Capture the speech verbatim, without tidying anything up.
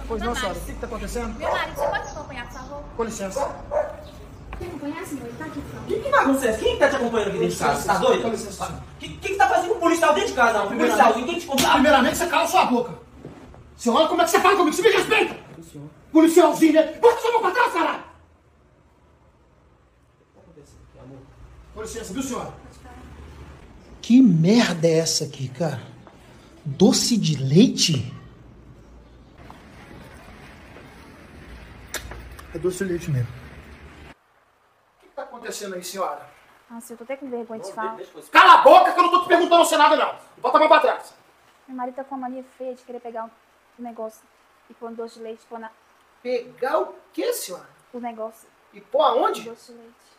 Pois não, senhora. O que está acontecendo? Meu marido, você pode acompanhar, por favor? Com licença. Quer acompanhar, senhor? Ele tá aqui, por favor. O que que bagunça? Quem que tá te acompanhando aqui dentro de casa? Você tá doido? Com licença. O que, que que tá fazendo com o policial dentro de casa? O policial, quem te contar? Primeiramente, você cala sua boca. Senhora, como é que você fala comigo? Você me respeita? Policialzinho, né? Bota sua mão pra trás, caralho! Com licença, viu, senhora? Que merda é essa aqui, cara? Doce de leite? É doce de leite mesmo. O que tá acontecendo aí, senhora? Nossa, eu tô até com vergonha de falar. Cala a boca que eu não tô te perguntando você nada, não. Bota a mão pra trás. Meu marido tá com uma mania feia de querer pegar um negócio e pôr um doce de leite e pôr na... Pegar o quê, senhora? o negócio. E pôr aonde? Doce de leite.